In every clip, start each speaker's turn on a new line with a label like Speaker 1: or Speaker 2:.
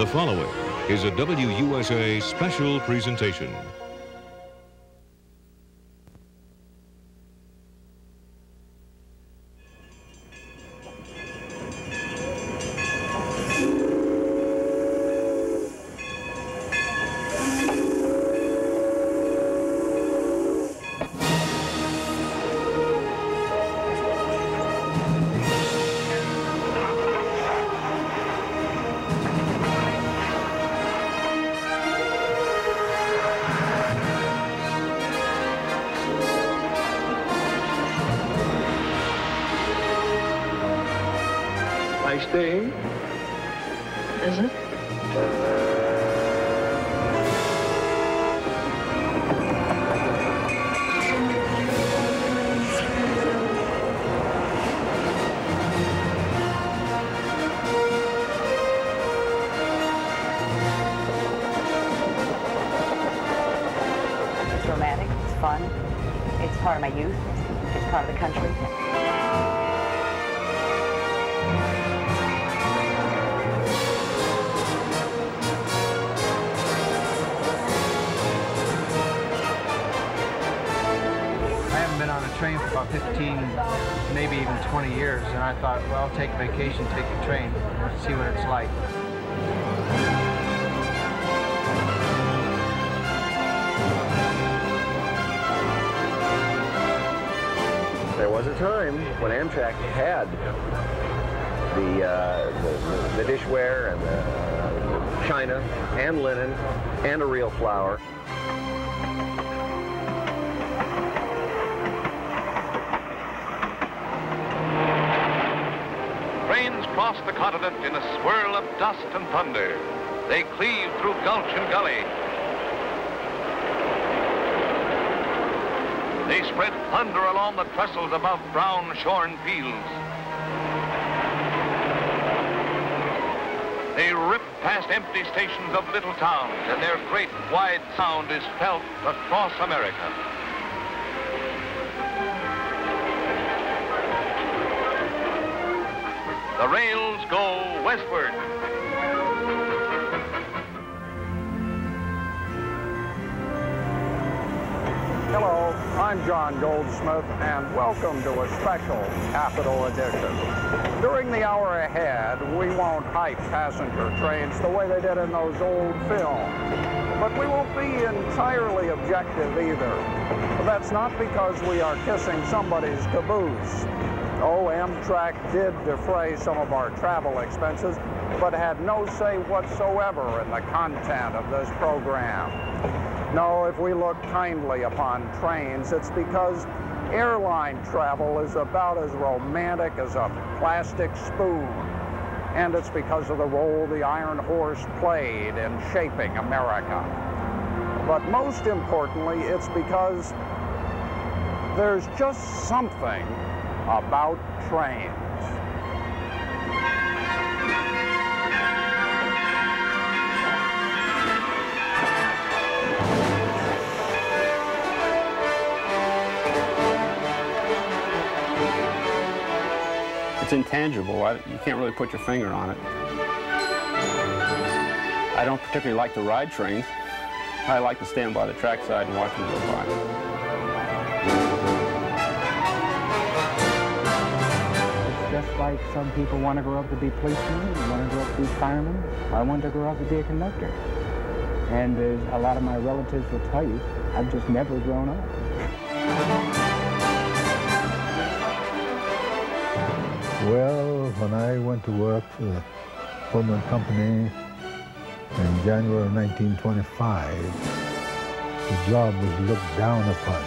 Speaker 1: The following is a WUSA special presentation.
Speaker 2: Nice day.
Speaker 3: Is it?
Speaker 4: It's romantic, it's fun, it's part of my youth, it's part of the country.
Speaker 5: Train for about 15, maybe even 20 years, and I thought, well, I'll take a vacation, take the train, see what it's like.
Speaker 2: There was a time when Amtrak had the dishware and the china and linen and a real flower.
Speaker 6: Trains cross the continent in a swirl of dust and thunder. They cleave through gulch and gully. They spread thunder along the trestles above brown shorn fields. They rip past empty stations of little towns, and their great wide sound is felt across America. The rails go westward.
Speaker 7: Hello, I'm Jan Goldsmith, and welcome to a special Capital Edition. During the hour ahead, we won't hype passenger trains the way they did in those old films. But we won't be entirely objective either. That's not because we are kissing somebody's caboose. Oh, Amtrak did defray some of our travel expenses, but had no say whatsoever in the content of this program. No, if we look kindly upon trains, it's because airline travel is about as romantic as a plastic spoon. And it's because of the role the Iron Horse played in shaping America. But most importantly, it's because there's just something about trains.
Speaker 8: It's intangible. You can't really put your finger on it. I don't particularly like to ride trains. I like to stand by the trackside and watch them go by.
Speaker 9: Just like some people want to grow up to be policemen, want to grow up to be firemen. I want to grow up to be a conductor. And as a lot of my relatives will tell you, I've just never grown up.
Speaker 10: Well, when I went to work for the Pullman Company in January of 1925, the job was looked down upon.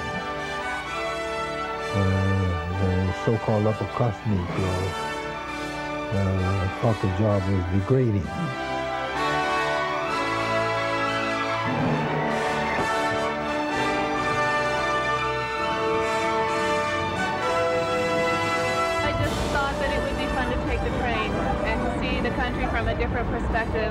Speaker 10: The so-called upper-class Negro thought the job was degrading.
Speaker 11: I just thought that it would be fun to take the train and to see the country from a different perspective.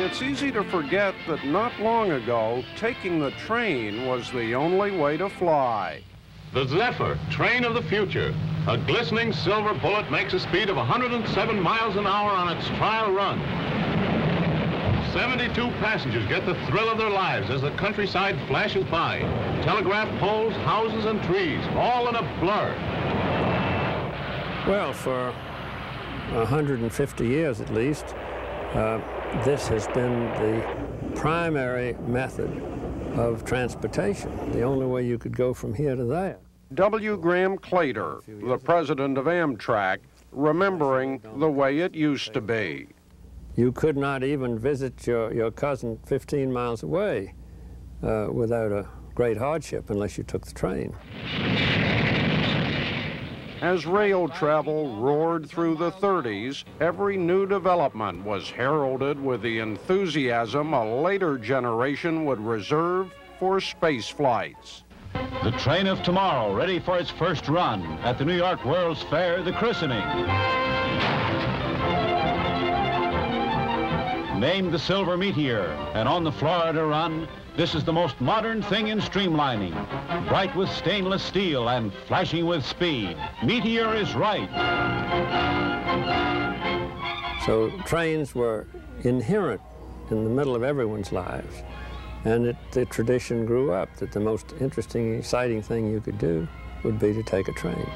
Speaker 7: it's easy to forget that not long ago, taking the train was the only way to fly.
Speaker 6: The Zephyr, train of the future. A glistening silver bullet makes a speed of 107 miles an hour on its trial run. 72 passengers get the thrill of their lives as the countryside flashes by. Telegraph poles, houses, and trees, all in a blur.
Speaker 12: Well, for 150 years at least, this has been the primary method of transportation, the only way you could go from here to there.
Speaker 7: W. Graham Claytor, the president of Amtrak, remembering the way it used to be.
Speaker 12: You could not even visit your cousin 15 miles away without a great hardship unless you took the train.
Speaker 7: As rail travel roared through the 30s, every new development was heralded with the enthusiasm a later generation would reserve for space flights.
Speaker 13: The train of tomorrow, ready for its first run at the New York World's Fair, the christening. Named the Silver Meteor, and on the Florida run, this is the most modern thing in streamlining. Bright with stainless steel and flashing with speed. Meteor is right.
Speaker 12: So trains were inherent in the middle of everyone's lives. And the tradition grew up that the most interesting, exciting thing you could do would be to take a train.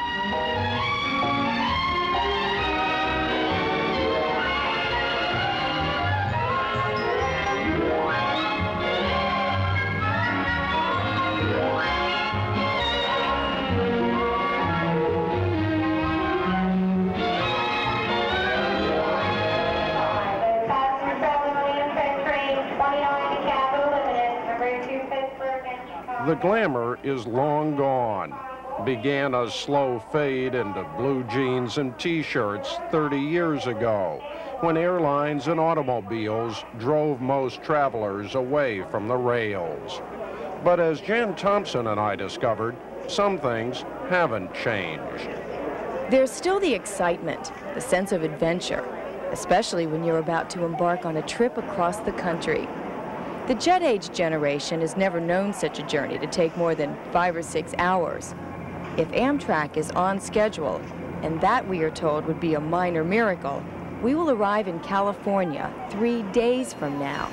Speaker 7: The glamour is long gone. Began a slow fade into blue jeans and T-shirts 30 years ago, when airlines and automobiles drove most travelers away from the rails. But as Jan Thompson and I discovered, some things haven't changed.
Speaker 14: There's still the excitement, the sense of adventure, especially when you're about to embark on a trip across the country. The jet age generation has never known such a journey to take more than 5 or 6 hours. If Amtrak is on schedule, and that we are told would be a minor miracle, we will arrive in California 3 days from now.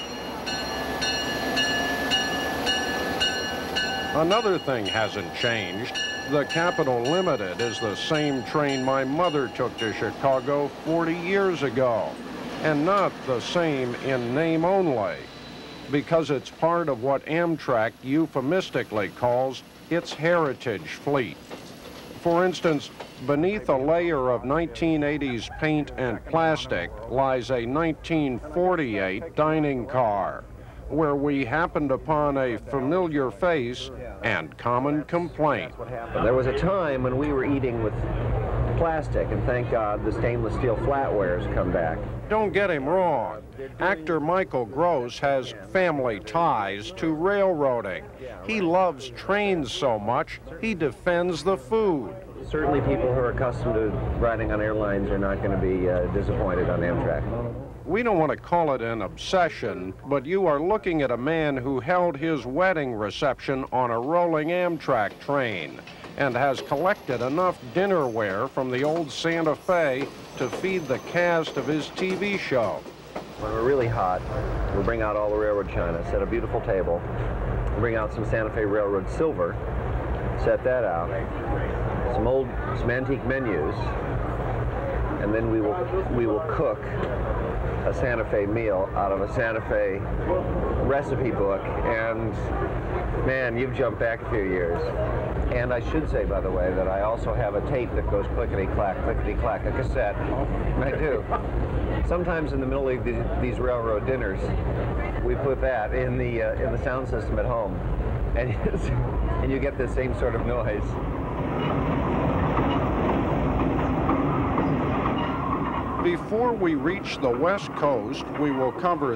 Speaker 7: Another thing hasn't changed. The Capital Limited is the same train my mother took to Chicago 40 years ago, and not the same in name only, because it's part of what Amtrak euphemistically calls its heritage fleet. For instance, beneath a layer of 1980s paint and plastic lies a 1948 dining car, where we happened upon a familiar face and common complaint.
Speaker 2: There was a time when we were eating with plastic, and thank God the stainless steel flatware's come back.
Speaker 7: Don't get him wrong. Actor Michael Gross has family ties to railroading. He loves trains so much, he defends the food.
Speaker 2: Certainly people who are accustomed to riding on airlines are not going to be disappointed on Amtrak.
Speaker 7: We don't want to call it an obsession, but you are looking at a man who held his wedding reception on a rolling Amtrak train and has collected enough dinnerware from the old Santa Fe to feed the cast of his TV show.
Speaker 2: When we're really hot, we'll bring out all the railroad china, set a beautiful table, bring out some Santa Fe Railroad silver, set that out, some antique menus, and then we will cook a Santa Fe meal out of a Santa Fe recipe book, and man, you've jumped back a few years. And I should say, by the way, that I also have a tape that goes clickety-clack, a cassette. I do. Sometimes in the middle of these railroad dinners, we put that in the sound system at home, and you get the same sort of noise.
Speaker 7: Before we reach the West Coast, we will cover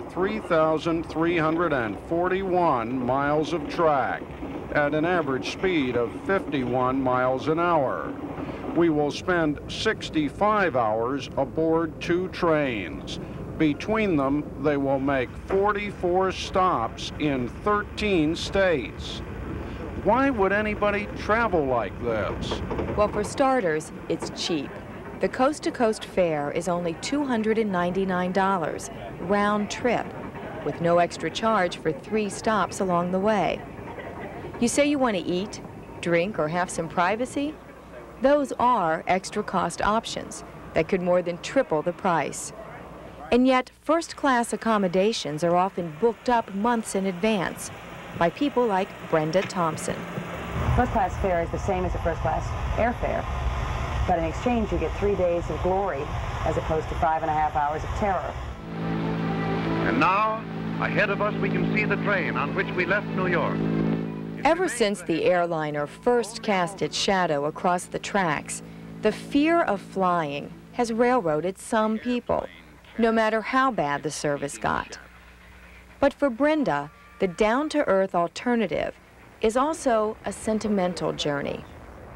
Speaker 7: 3,341 miles of track at an average speed of 51 miles an hour. We will spend 65 hours aboard 2 trains. Between them, they will make 44 stops in 13 states. Why would anybody travel like this?
Speaker 14: Well, for starters, it's cheap. The coast-to-coast fare is only $299, round trip, with no extra charge for 3 stops along the way. You say you want to eat, drink, or have some privacy? Those are extra cost options that could more than triple the price. And yet, first-class accommodations are often booked up months in advance by people like Brenda Thompson.
Speaker 4: First-class fare is the same as a first-class airfare, but in exchange you get 3 days of glory as opposed to 5.5 hours of terror.
Speaker 15: And now, ahead of us we can see the train on which we left New York.
Speaker 14: Ever since the airliner first cast its shadow across the tracks, the fear of flying has railroaded some people, no matter how bad the service got. But for Brenda, the down-to-earth alternative is also a sentimental journey.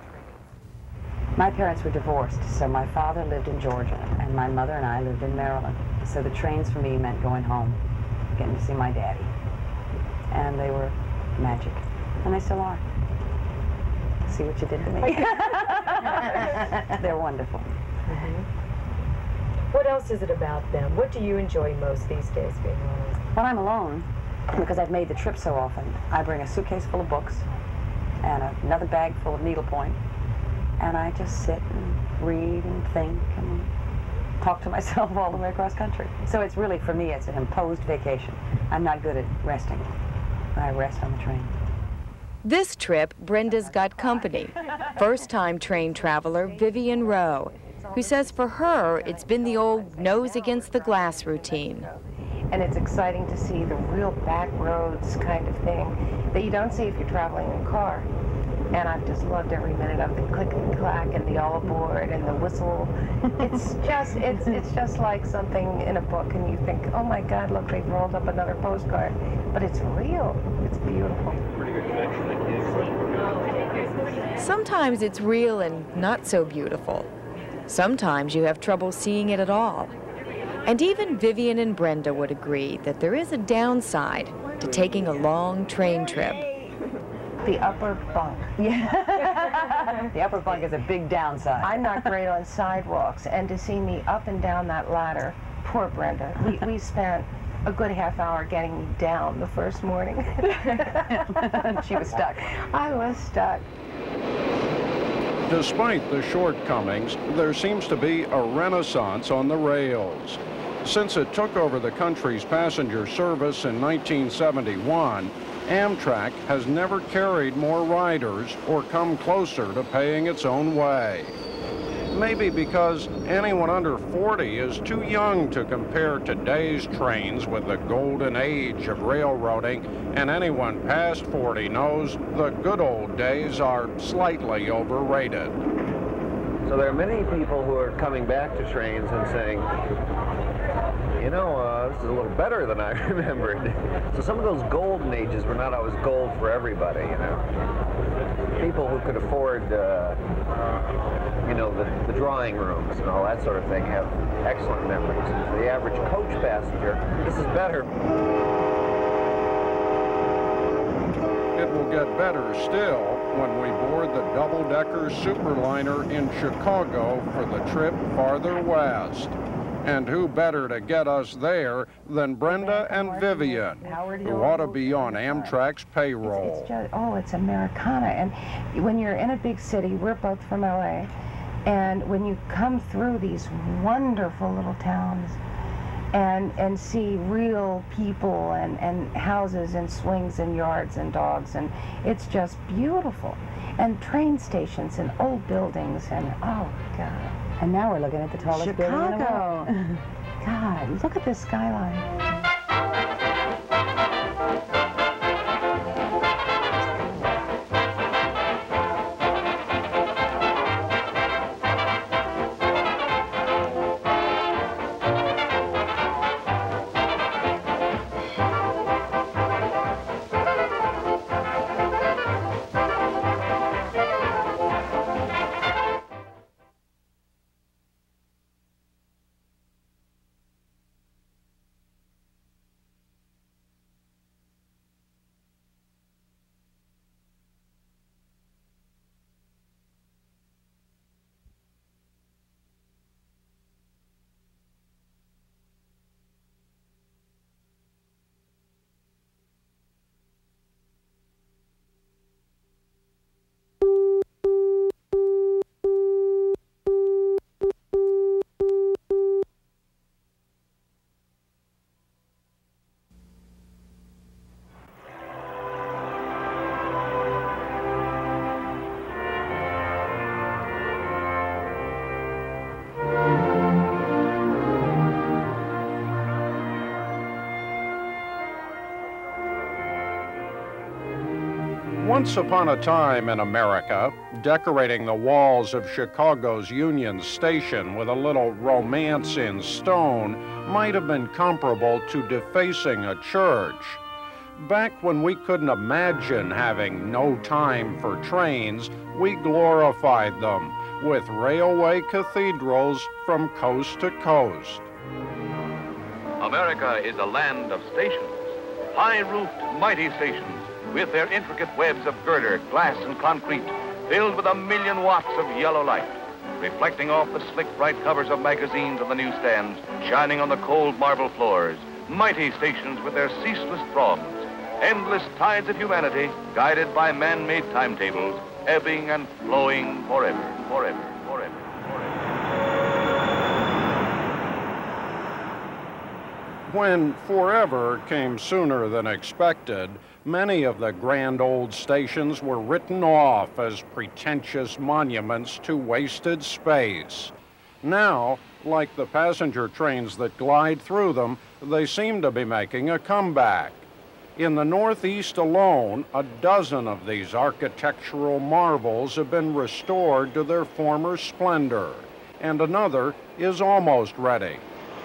Speaker 4: My parents were divorced, so my father lived in Georgia, and my mother and I lived in Maryland. So the trains for me meant going home, getting to see my daddy. And they were magic, and they still are. See what you did to me? They're wonderful.
Speaker 14: What else is it about them? What do you enjoy most these days being on?
Speaker 4: When I'm alone, because I've made the trip so often, I bring a suitcase full of books and another bag full of needlepoint, and I just sit and read and think and talk to myself all the way across country. So it's really, for me, it's an imposed vacation. I'm not good at resting. I rest on the train.
Speaker 14: This trip, Brenda's got company. First-time train traveler Vivian Rowe, who says for her, it's been the old nose against the glass routine.
Speaker 16: And it's exciting to see the real back roads kind of thing that you don't see if you're traveling in a car. And I've just loved every minute of the click and clack and the all aboard and the whistle. It's just like something in a book, and you think, oh my God, look, they've rolled up another postcard. But it's real. It's beautiful.
Speaker 14: Sometimes it's real and not so beautiful. Sometimes you have trouble seeing it at all. And even Vivian and Brenda would agree that there is a downside to taking a long train trip.
Speaker 16: The upper bunk.
Speaker 4: Yeah. The upper bunk is a big downside.
Speaker 16: I'm not great on sidewalks, and to see me up and down that ladder, poor Brenda, we spent a good half hour getting me down the first morning.
Speaker 4: She was stuck.
Speaker 16: I was stuck.
Speaker 7: Despite the shortcomings, there seems to be a renaissance on the rails. Since it took over the country's passenger service in 1971, Amtrak has never carried more riders or come closer to paying its own way. Maybe because anyone under 40 is too young to compare today's trains with the golden age of railroading, and anyone past 40 knows the good old days are slightly overrated.
Speaker 2: So there are many people who are coming back to trains and saying, you know, this is a little better than I remembered. So some of those golden ages were not always gold for everybody, you know. People who could afford, you know, the drawing rooms and all that sort of thing have excellent memories. And for the average coach passenger, this is better.
Speaker 7: It will get better still when we board the double-decker superliner in Chicago for the trip farther west. And who better to get us there than Brenda and Vivian, who ought to be on Amtrak's payroll.
Speaker 16: It's Americana. And when you're in a big city, we're both from LA, and when you come through these wonderful little towns and see real people and houses and swings and yards and dogs, and it's just beautiful. And train stations and old buildings, and oh God.
Speaker 4: And now we're looking at the tallest building in the world.
Speaker 16: God, look at this skyline.
Speaker 7: Once upon a time in America, decorating the walls of Chicago's Union Station with a little romance in stone might have been comparable to defacing a church. Back when we couldn't imagine having no time for trains, we glorified them with railway cathedrals from coast to coast.
Speaker 15: America is a land of stations, high-roofed, mighty stations, with their intricate webs of girder, glass, and concrete, filled with 1,000,000 watts of yellow light, reflecting off the slick, bright covers of magazines on the newsstands, shining on the cold marble floors. Mighty stations with their ceaseless throngs, endless tides of humanity, guided by man-made timetables, ebbing and flowing forever, forever, forever, forever.
Speaker 7: When forever came sooner than expected, many of the grand old stations were written off as pretentious monuments to wasted space. Now, like the passenger trains that glide through them, they seem to be making a comeback. In the Northeast alone, a dozen of these architectural marvels have been restored to their former splendor, and another is almost ready.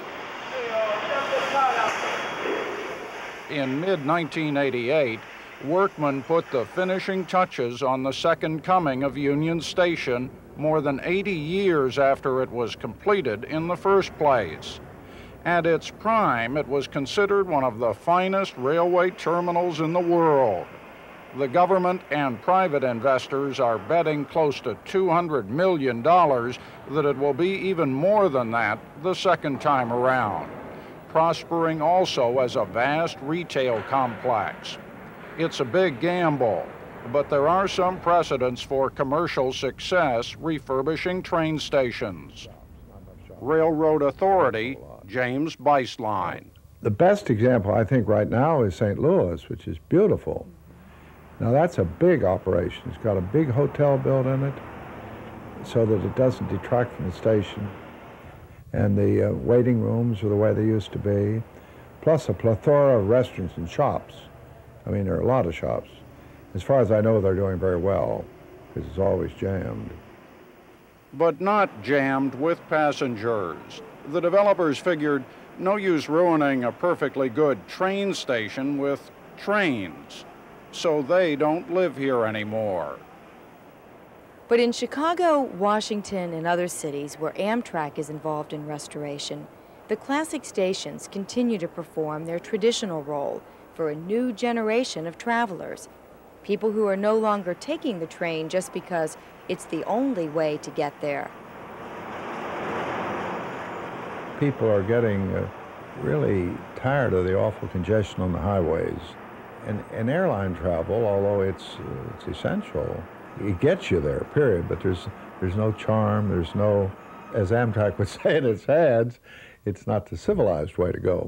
Speaker 7: In mid-1988, workmen put the finishing touches on the second coming of Union Station more than 80 years after it was completed in the first place. At its prime, it was considered one of the finest railway terminals in the world. The government and private investors are betting close to $200 million that it will be even more than that the second time around, prospering also as a vast retail complex. It's a big gamble, but there are some precedents for commercial success refurbishing train stations. Railroad Authority, James Beislein.
Speaker 10: The best example, I think, right now is St. Louis, which is beautiful. Now, that's a big operation. It's got a big hotel built in it so that it doesn't detract from the station. And the waiting rooms are the way they used to be, plus a plethora of restaurants and shops. I mean, there are a lot of shops. As far as I know, they're doing very well, because it's always jammed.
Speaker 7: But not jammed with passengers. The developers figured no use ruining a perfectly good train station with trains, so they don't live here anymore.
Speaker 14: But in Chicago, Washington, and other cities where Amtrak is involved in restoration, the classic stations continue to perform their traditional role for a new generation of travelers, people who are no longer taking the train just because it's the only way to get there.
Speaker 10: People are getting really tired of the awful congestion on the highways. And airline travel, although it's essential, it gets you there, period, but there's no charm, there's no, as Amtrak would say in its ads, it's not the civilized way to go.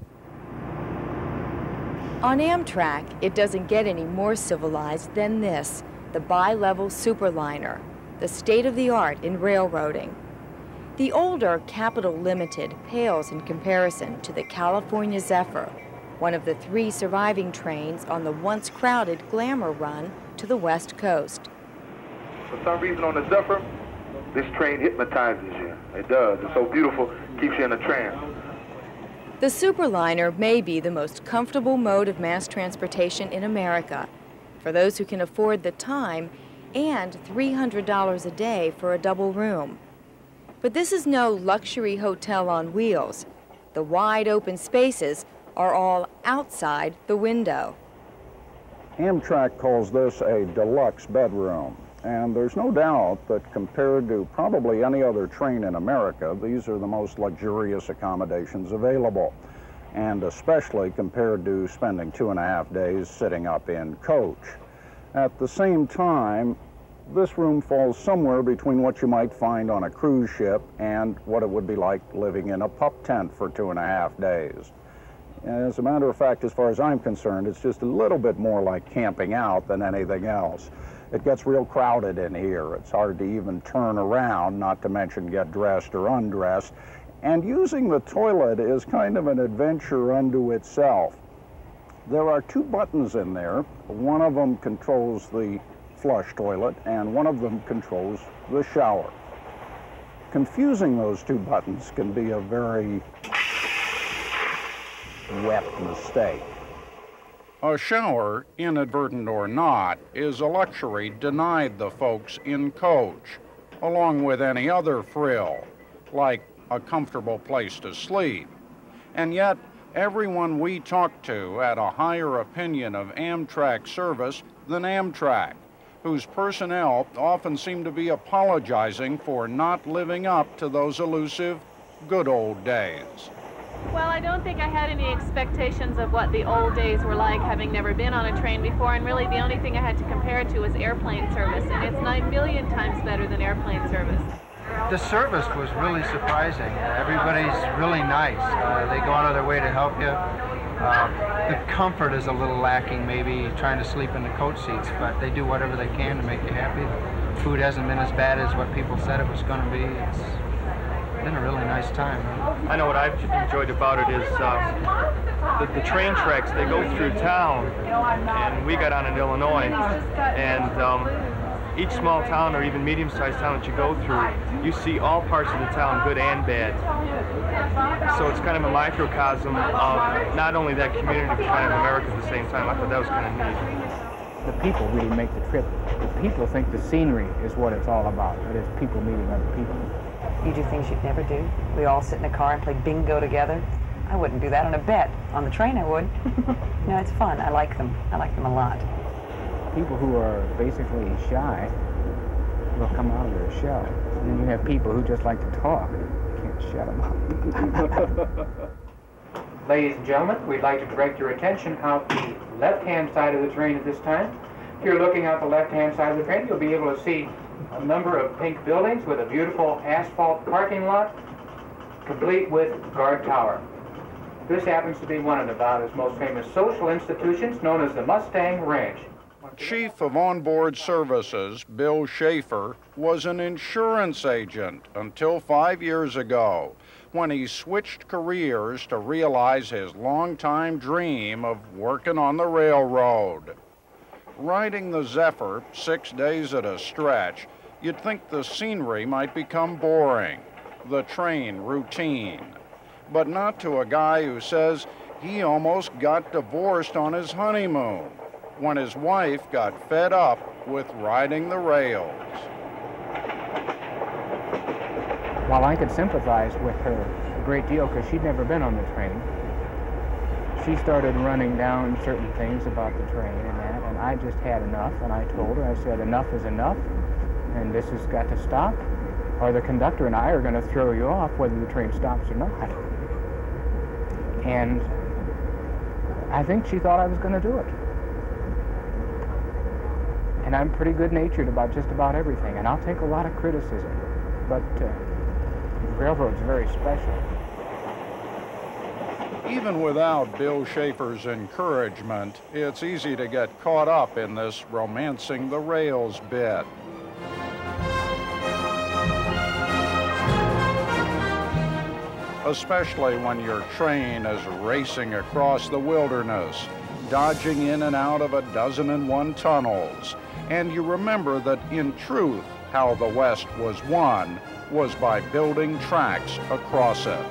Speaker 14: On Amtrak, it doesn't get any more civilized than this, the bi-level superliner, the state-of-the-art in railroading. The older Capital Limited pales in comparison to the California Zephyr, one of the 3 surviving trains on the once crowded Glamour run to the West Coast.
Speaker 17: For some reason on the Zephyr, this train hypnotizes you. It does. It's so beautiful, keeps you in a trance.
Speaker 14: The superliner may be the most comfortable mode of mass transportation in America for those who can afford the time and $300 a day for a double room. But this is no luxury hotel on wheels. The wide open spaces are all outside the window.
Speaker 7: Amtrak calls this a deluxe bedroom, and there's no doubt that compared to probably any other train in America, these are the most luxurious accommodations available, and especially compared to spending 2.5 days sitting up in coach. At the same time, this room falls somewhere between what you might find on a cruise ship and what it would be like living in a pup tent for 2.5 days. As a matter of fact, as far as I'm concerned, it's just a little bit more like camping out than anything else. It gets real crowded in here. It's hard to even turn around, not to mention get dressed or undressed. And using the toilet is kind of an adventure unto itself. There are 2 buttons in there. One of them controls the flush toilet, and one of them controls the shower. Confusing those two buttons can be a very wet mistake. A shower, inadvertent or not, is a luxury denied the folks in coach, along with any other frill, like a comfortable place to sleep. And yet, everyone we talk to had a higher opinion of Amtrak service than Amtrak, whose personnel often seem to be apologizing for not living up to those elusive good old days.
Speaker 11: Well, I don't think I had any expectations of what the old days were like, having never been on a train before, and really the only thing I had to compare it to was airplane service, and it's 9 million times better than airplane service.
Speaker 5: The service was really surprising. Everybody's really nice. They go out of their way to help you. The comfort is a little lacking, maybe trying to sleep in the coach seats, but they do whatever they can to make you happy. The food hasn't been as bad as what people said it was going to be. It's been a really nice time.
Speaker 18: I know what I've enjoyed about it is the train tracks, they go through town, and we got on in Illinois, and each small town or even medium-sized town that you go through, you see all parts of the town, good and bad. So it's kind of a microcosm of not only that community, but kind of America at the same time. I thought that was kind of neat.
Speaker 9: The people really make the trip. The people think the scenery is what it's all about. It is people meeting other people.
Speaker 4: You do things you'd never do. We all sit in a car and play bingo together. I wouldn't do that on a bet. On the train I would. No, it's fun. I like them. I like them a lot.
Speaker 9: People who are basically shy will come out of their shell. And then you have people who just like to talk. You can't shut them up. Ladies and gentlemen, we'd like to direct your attention out the left-hand side of the train at this time. If you're looking out the left-hand side of the train, you'll be able to see a number of pink buildings with a beautiful asphalt parking lot, complete with guard tower. This happens to be one of Nevada's most famous social institutions, known as the Mustang Ranch.
Speaker 7: Chief of Onboard Services, Bill Schaefer, was an insurance agent until 5 years ago, when he switched careers to realize his longtime dream of working on the railroad. Riding the Zephyr 6 days at a stretch, you'd think the scenery might become boring, the train routine. But not to a guy who says he almost got divorced on his honeymoon, when his wife got fed up with riding the rails.
Speaker 9: While I could sympathize with her a great deal because she'd never been on the train, she started running down certain things about the train and that, and I just had enough, and I told her, I said, enough is enough, and this has got to stop, or the conductor and I are going to throw you off whether the train stops or not. And I think she thought I was going to do it. And I'm pretty good-natured about just about everything, and I'll take a lot of criticism. But the railroad's very special.
Speaker 7: Even without Bill Schaefer's encouragement, it's easy to get caught up in this romancing the rails bit. Especially when your train is racing across the wilderness, dodging in and out of 101 tunnels. And you remember that, in truth, how the West was won was by building tracks across it.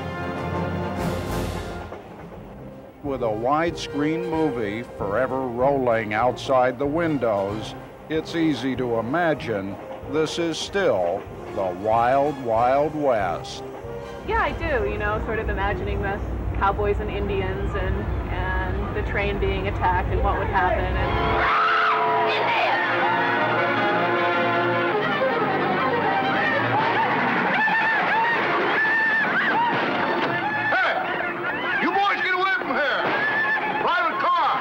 Speaker 7: With a widescreen movie forever rolling outside the windows, it's easy to imagine this is still the wild, wild West.
Speaker 11: Yeah, I do, you know, sort of imagining the cowboys and Indians and the train being attacked and what would happen. And
Speaker 17: You boys get away from here! Private car!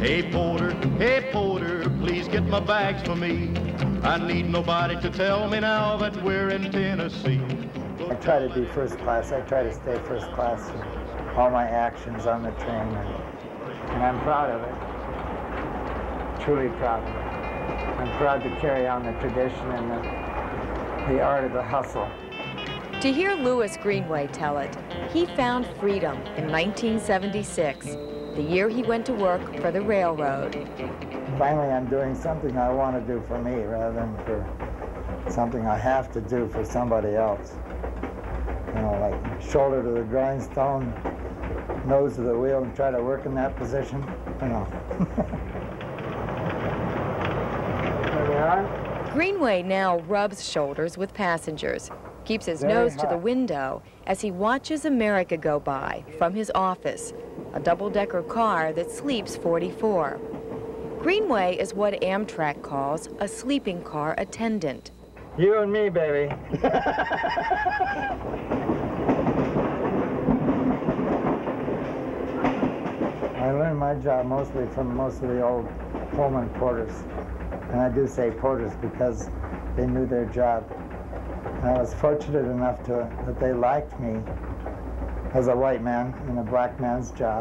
Speaker 19: Hey porter, please get my bags for me. I need nobody to tell me now that we're in Tennessee.
Speaker 9: I try to be first class. I try to stay first class in all my actions on the train, and I'm proud of it. Truly proud of it. I'm proud to carry on the tradition and the art of the hustle.
Speaker 14: To hear Louis Greenway tell it, he found freedom in 1976, the year he went to work for the railroad.
Speaker 9: Finally, I'm doing something I want to do for me rather than for something I have to do for somebody else. You know, like shoulder to the grindstone, nose to the wheel, and try to work in that position. You know. There we are.
Speaker 14: Greenway now rubs shoulders with passengers, keeps his nose to the window as he watches America go by from his office, a double-decker car that sleeps 44. Greenway is what Amtrak calls a sleeping car attendant.
Speaker 9: You and me, baby. I learned my job mostly from most of the old Pullman porters. And I do say porters because they knew their job. And I was fortunate enough that they liked me as a white man in a black man's job.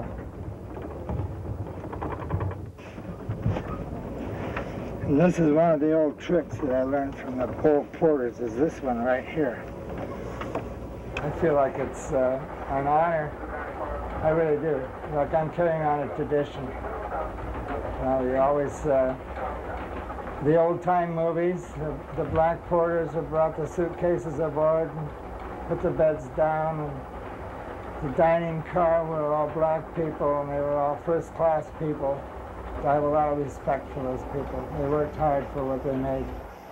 Speaker 9: And this is one of the old tricks that I learned from the old porters, is this one right here. I feel like it's an honor. I really do. Like I'm carrying on a tradition. You always, the old-time movies, the black porters have brought the suitcases aboard and put the beds down, and the dining car were all black people, and they were all first-class people. I have a lot of respect for those people. They worked hard for what they made.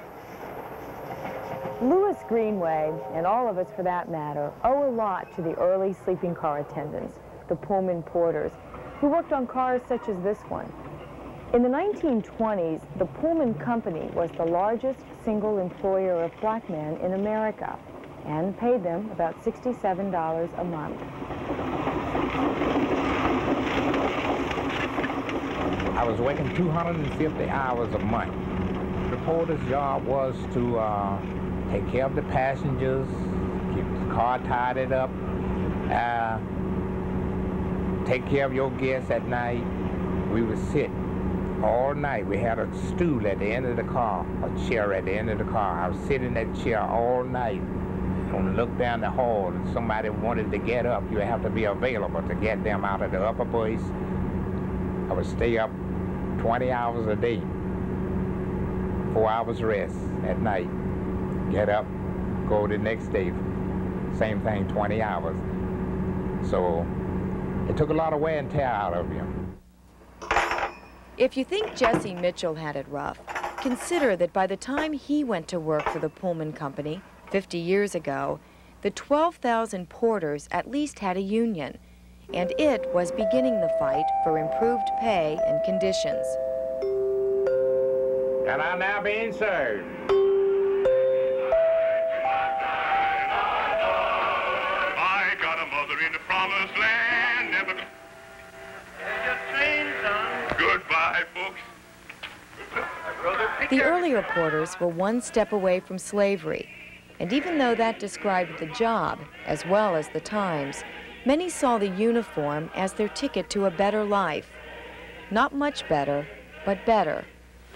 Speaker 14: Louis Greenway, and all of us for that matter, owe a lot to the early sleeping car attendants, the Pullman porters, who worked on cars such as this one. In the 1920s, the Pullman Company was the largest single employer of black men in America and paid them about $67 a month.
Speaker 20: I was working 250 hours a month. The porter's job was to take care of the passengers, keep the car tidied up, take care of your guests at night. We would sit all night. We had a stool at the end of the car, a chair at the end of the car. I would sit in that chair all night and look down the hall. If somebody wanted to get up, you would have to be available to get them out of the upper berth. I would stay up 20 hours a day, 4 hours rest at night, get up, go the next day, same thing, 20 hours. So it took a lot of wear and tear out of you.
Speaker 14: If you think Jesse Mitchell had it rough, consider that by the time he went to work for the Pullman Company 50 years ago, the 12,000 porters at least had a union, and it was beginning the fight for improved pay and conditions.
Speaker 20: And I'm now being served.
Speaker 19: I got a mother in the promised land, never... Goodbye, folks.
Speaker 14: The earlier porters were one step away from slavery, and even though that described the job as well as the times, many saw the uniform as their ticket to a better life. Not much better, but better.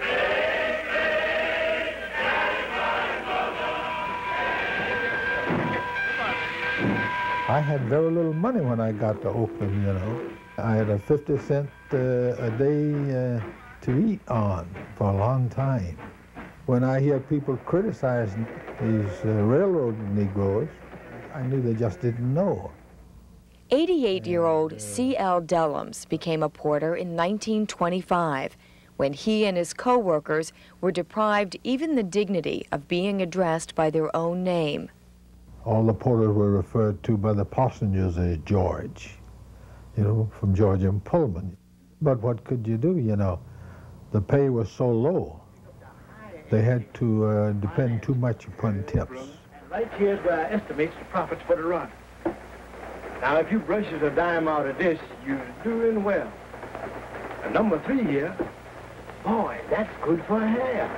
Speaker 10: I had very little money when I got to Oakland, you know. I had a 50 cent a day to eat on for a long time. When I hear people criticizing these railroad Negroes, I knew they just didn't know.
Speaker 14: 88-year-old C.L. Dellums became a porter in 1925 when he and his co-workers were deprived even the dignity of being addressed by their own name.
Speaker 10: All the porters were referred to by the passengers as George, you know, from George and Pullman. But what could you do, you know? The pay was so low. They had to depend too much upon tips.
Speaker 21: Right here's where I estimate the profits for the run. Now, if you brushes a dime out of this, you're doing well. Number 3 here. Boy, that's good for hair.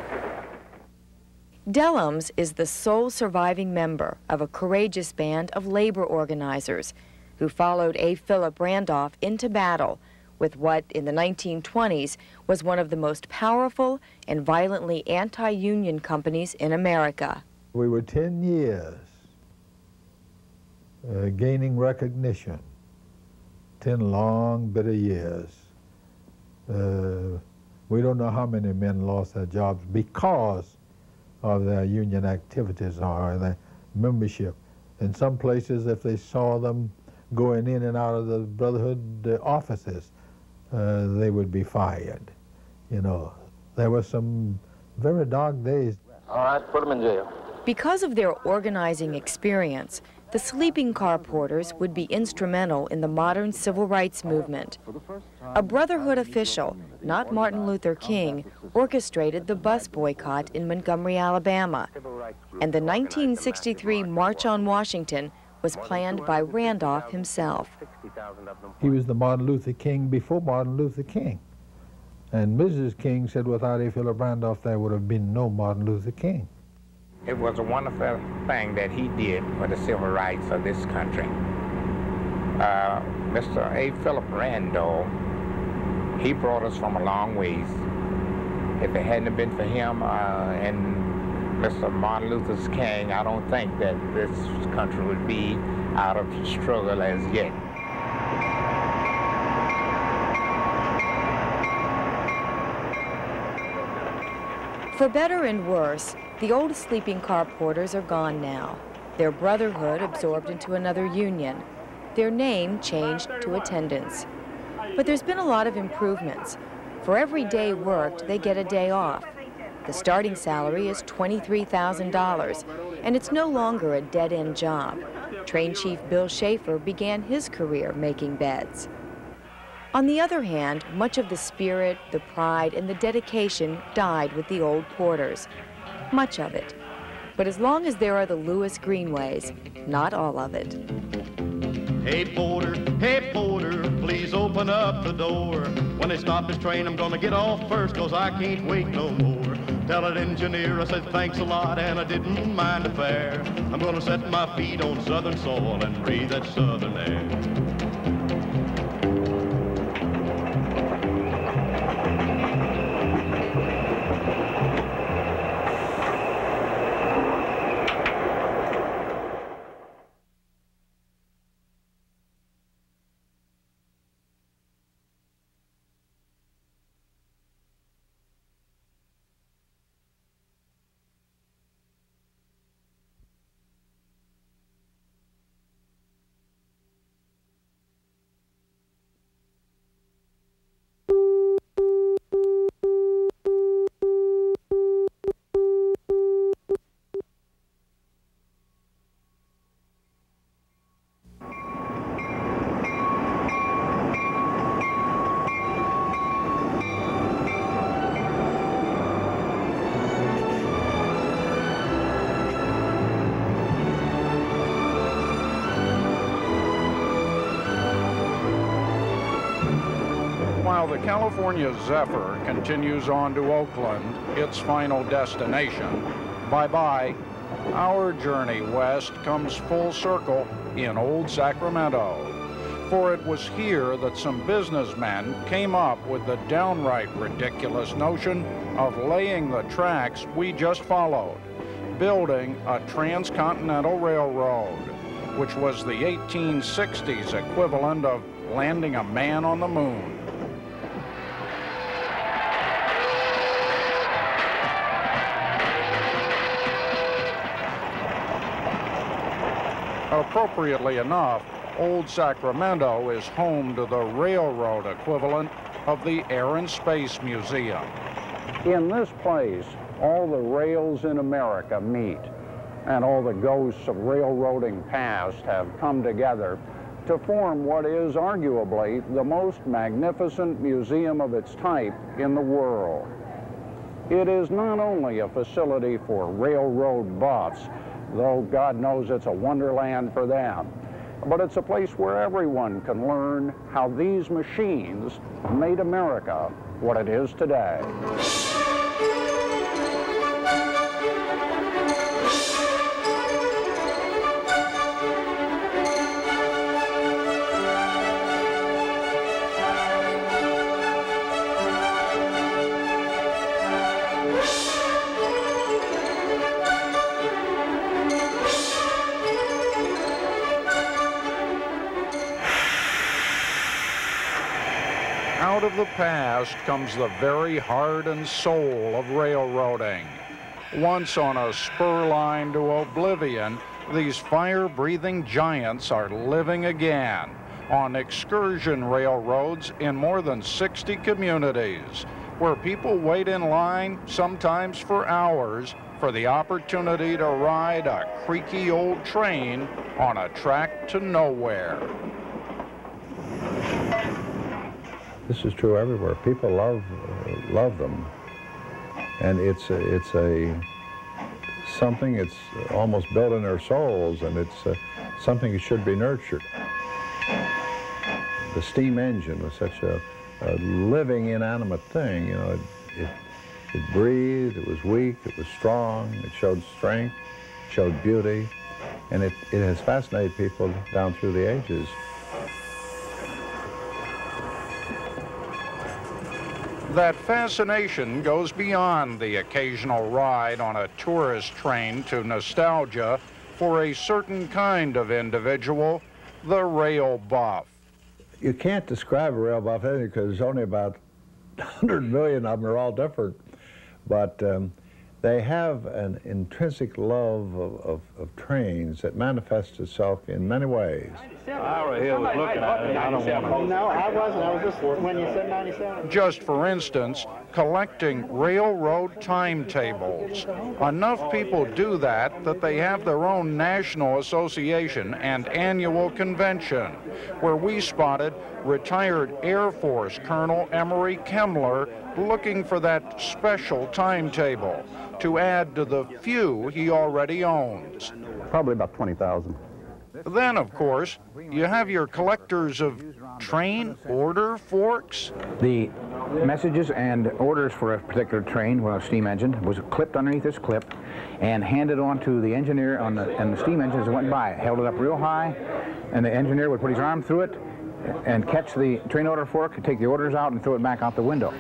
Speaker 14: Dellums is the sole surviving member of a courageous band of labor organizers who followed A. Philip Randolph into battle with what, in the 1920s, was one of the most powerful and violently anti-union companies in America.
Speaker 10: We were 10 years gaining recognition, 10 long, bitter years. We don't know how many men lost their jobs because of their union activities or their membership. In some places, if they saw them going in and out of the Brotherhood offices, they would be fired. You know, there were some very dark days.
Speaker 1: All right, put them in jail.
Speaker 14: Because of their organizing experience, the sleeping car porters would be instrumental in the modern civil rights movement. A Brotherhood official, not Martin Luther King, orchestrated the bus boycott in Montgomery, Alabama, and the 1963 March on Washington was planned by Randolph himself.
Speaker 10: He was the Martin Luther King before Martin Luther King. And Mrs. King said without A. Philip Randolph there would have been no Martin Luther King.
Speaker 20: It was a wonderful thing that he did for the civil rights of this country. Mr. A. Philip Randolph, he brought us from a long ways. If it hadn't been for him and Mr. Martin Luther King, I don't think that this country would be out of struggle as yet.
Speaker 14: For better and worse, the old sleeping car porters are gone now. Their brotherhood absorbed into another union. Their name changed to attendants. But there's been a lot of improvements. For every day worked, they get a day off. The starting salary is $23,000, and it's no longer a dead-end job. Train Chief Bill Schaefer began his career making beds. On the other hand, much of the spirit, the pride, and the dedication died with the old porters. Much of it. But as long as there are the Lewis Greenways, not all of it.
Speaker 19: Hey porter, please open up the door. When they stop this train, I'm gonna get off first, 'cause I can't wait no more. Tell that engineer I said thanks a lot and I didn't mind the fare. I'm gonna set my feet on southern soil and breathe that southern air.
Speaker 7: While the California Zephyr continues on to Oakland, its final destination, bye-bye, our journey west comes full circle in Old Sacramento. For it was here that some businessmen came up with the downright ridiculous notion of laying the tracks we just followed, building a transcontinental railroad, which was the 1860s equivalent of landing a man on the moon. Appropriately enough, Old Sacramento is home to the railroad equivalent of the Air and Space Museum. In this place, all the rails in America meet, and all the ghosts of railroading past have come together to form what is arguably the most magnificent museum of its type in the world. It is not only a facility for railroad buffs, though God knows it's a wonderland for them. but it's a place where everyone can learn how these machines made America what it is today. Out of the past comes the very heart and soul of railroading. Once on a spur line to oblivion, these fire-breathing giants are living again on excursion railroads in more than 60 communities, where people wait in line, sometimes for hours, for the opportunity to ride a creaky old train on a track to nowhere.
Speaker 10: This is true everywhere. People love them, and it's something. It's almost built in their souls, and it's something that should be nurtured. The steam engine was such a living, inanimate thing. You know, it breathed. It was weak. It was strong. It showed strength. It showed beauty, and it has fascinated people down through the ages.
Speaker 7: That fascination goes beyond the occasional ride on a tourist train to nostalgia for a certain kind of individual, the rail buff.
Speaker 10: You can't describe a rail buff because there's only about 100 million of them are all different, but they have an intrinsic love of trains that manifests itself in many ways.
Speaker 1: I was looking at it. I don't want to. No, I wasn't. I was just when you said 97.
Speaker 7: Just for instance, collecting railroad timetables. Enough people do that they have their own national association and annual convention, where we spotted retired Air Force Colonel Emery Kemmler looking for that special timetable to add to the few he already owns.
Speaker 22: Probably about 20,000.
Speaker 7: Then, of course, you have your collectors of train order forks.
Speaker 22: The messages and orders for a particular train, well, a steam engine, was clipped underneath this clip and handed on to the engineer on the steam engines that went by. Held it up real high, and the engineer would put his arm through it and catch the train order fork, take the orders out, and throw it back out the window.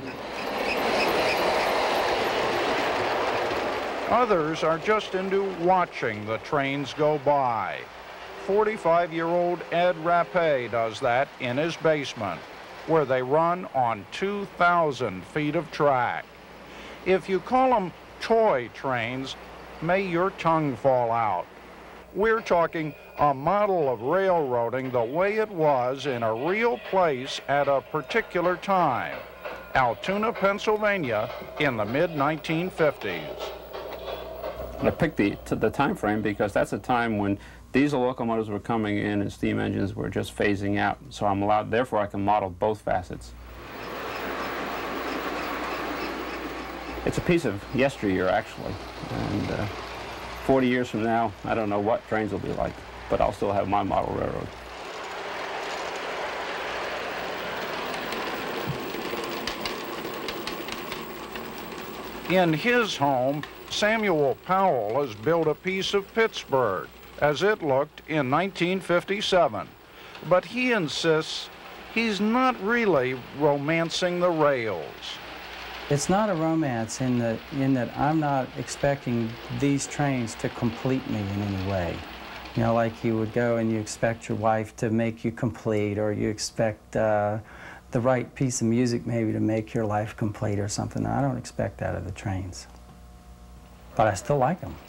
Speaker 7: Others are just into watching the trains go by. 45-year-old Ed Rapé does that in his basement, where they run on 2,000 feet of track. If you call them toy trains, may your tongue fall out. We're talking a model of railroading the way it was in a real place at a particular time, Altoona, Pennsylvania, in the mid-1950s.
Speaker 8: I picked the time frame because that's a time when diesel locomotives were coming in and steam engines were just phasing out. So I'm allowed, therefore I can model both facets. It's a piece of yesteryear, actually. And 40 years from now, I don't know what trains will be like, but I'll still have my model railroad.
Speaker 7: In his home, Samuel Powell has built a piece of Pittsburgh as it looked in 1957. But he insists he's not really romancing the rails.
Speaker 23: It's not a romance in that I'm not expecting these trains to complete me in any way. You know, like you would go and you expect your wife to make you complete, or you expect the right piece of music maybe to make your life complete or something. I don't expect that of the trains. But I still like them.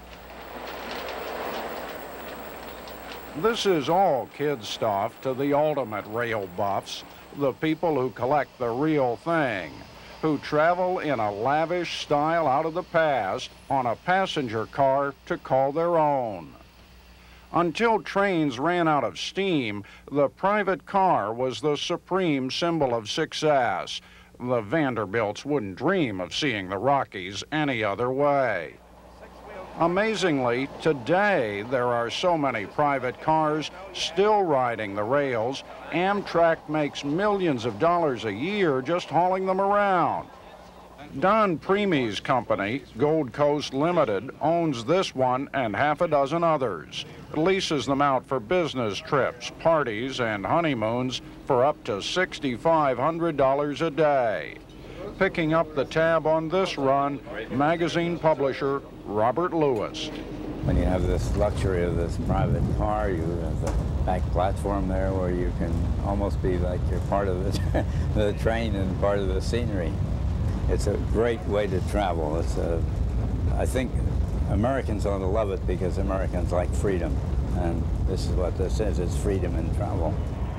Speaker 7: This is all kid stuff to the ultimate rail buffs, the people who collect the real thing, who travel in a lavish style out of the past on a passenger car to call their own. Until trains ran out of steam, the private car was the supreme symbol of success. The Vanderbilts wouldn't dream of seeing the Rockies any other way. Amazingly, today there are so many private cars still riding the rails, Amtrak makes millions of dollars a year just hauling them around. Don Preemy's company, Gold Coast Limited, owns this one and half a dozen others. It leases them out for business trips, parties, and honeymoons for up to $6,500 a day. Picking up the tab on this run, magazine publisher Robert Lewis.
Speaker 3: When you have this luxury of this private car, you have the back platform there where you can almost be like you're part of the train and part of the scenery. It's a great way to travel. I think Americans ought to love it because Americans like freedom, and this is what this is, it's freedom in travel.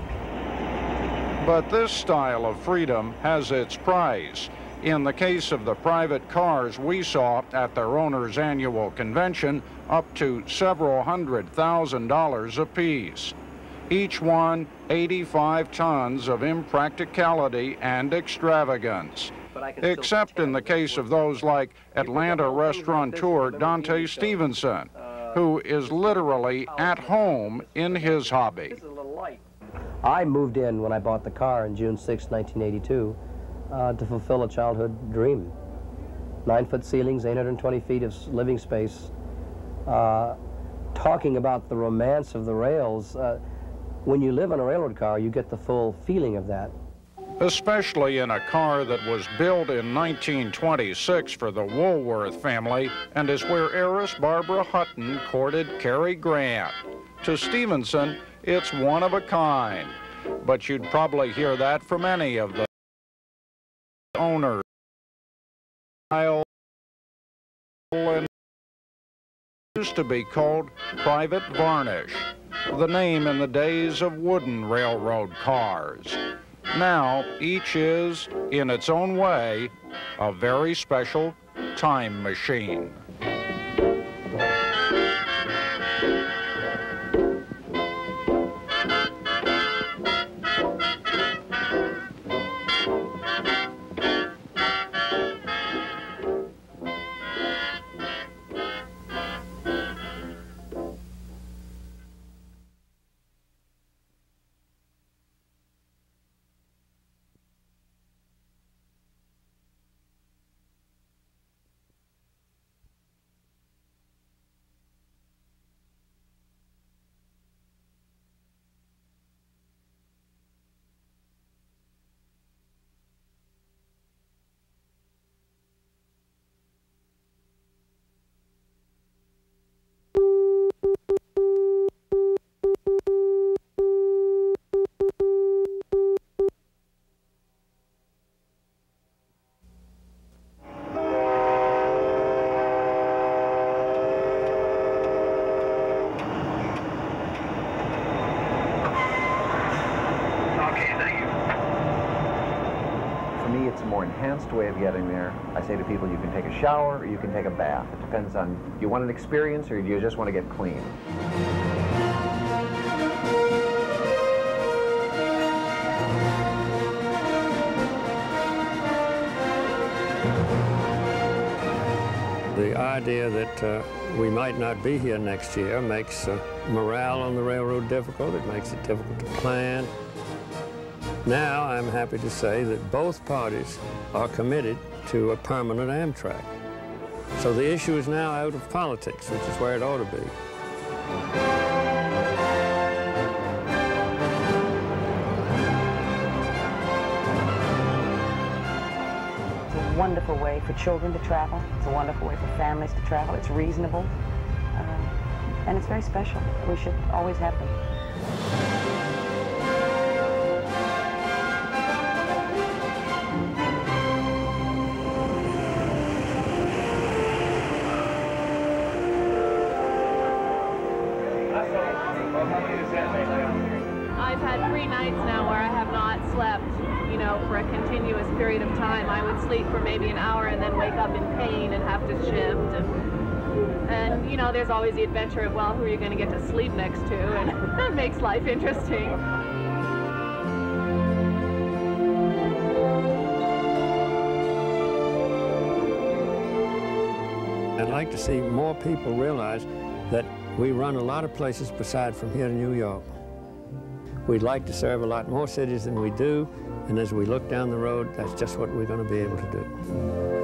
Speaker 3: But this style of freedom has its price. In the case of the private cars we saw at their owners' annual convention, up to several $100,000 apiece. Each one 85 tons of impracticality and extravagance. Except in the case of those like Atlanta restaurateur Dante Stevenson, who is literally at home in his hobby.
Speaker 6: I moved in when I bought the car on June 6, 1982, to fulfill a childhood dream. 9-foot ceilings, 820 feet of living space. Talking about the romance of the rails, when you live in a railroad car, you get the full feeling of that.
Speaker 7: Especially in a car that was built in 1926 for the Woolworth family and is where heiress Barbara Hutton courted Cary Grant. To Stevenson, it's one of a kind, but you'd probably hear that from any of the owners. And used to be called private varnish, the name in the days of wooden railroad cars. Now, each is, in its own way, a very special time machine.
Speaker 2: Way of getting there. I say to people, you can take a shower or you can take a bath. It depends on, do you want an experience or do you just want to get clean?
Speaker 12: The idea that we might not be here next year makes morale on the railroad difficult. It makes it difficult to plan. Now, I'm happy to say that both parties are committed to a permanent Amtrak. So the issue is now out of politics, which is where it ought to be.
Speaker 4: It's a wonderful way for children to travel. It's a wonderful way for families to travel. It's reasonable, and it's very special. We should always have them.
Speaker 11: I've had 3 nights now where I have not slept, you know, for a continuous period of time. I would sleep for maybe an hour and then wake up in pain and have to shift. And you know, there's always the adventure of, well, who are you going to get to sleep next to? And that makes life interesting.
Speaker 12: I'd like to see more people realize that we run a lot of places beside from here to New York. We'd like to serve a lot more cities than we do, and as we look down the road, that's just what we're going to be able to do.